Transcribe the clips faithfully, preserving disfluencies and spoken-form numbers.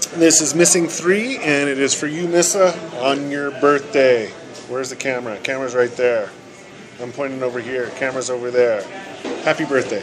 This is missing three, and it is for you, Missa, on your birthday. Where's the camera? Camera's right there. I'm pointing over here. Camera's over there. Happy birthday.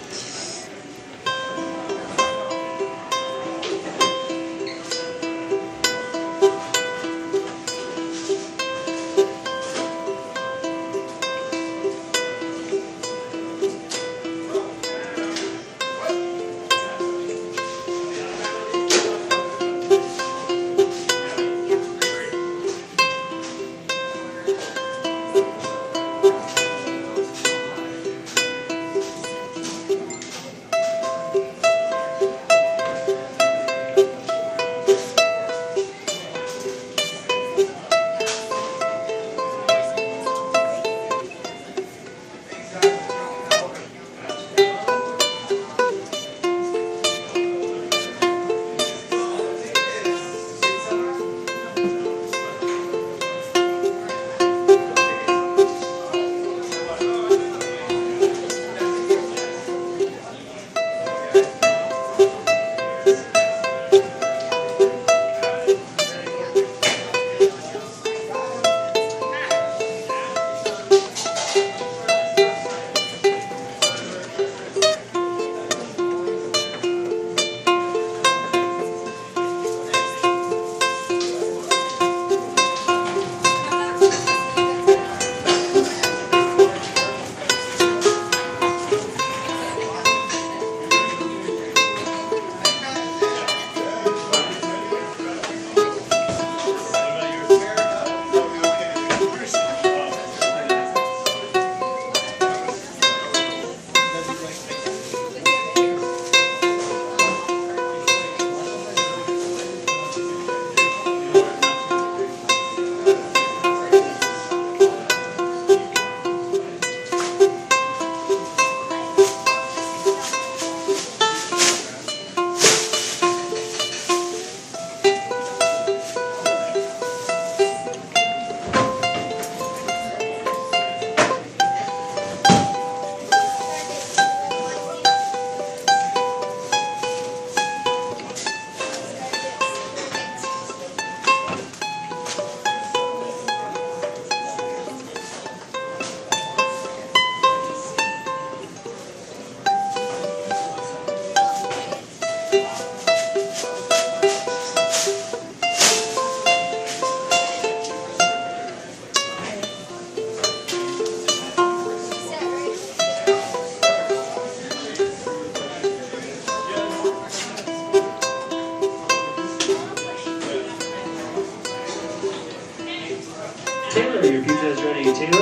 Taylor, your pizza is ready. Taylor?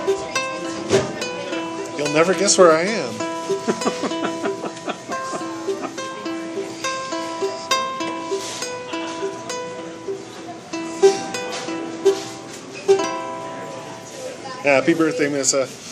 You'll never guess where I am. Happy birthday, Missa.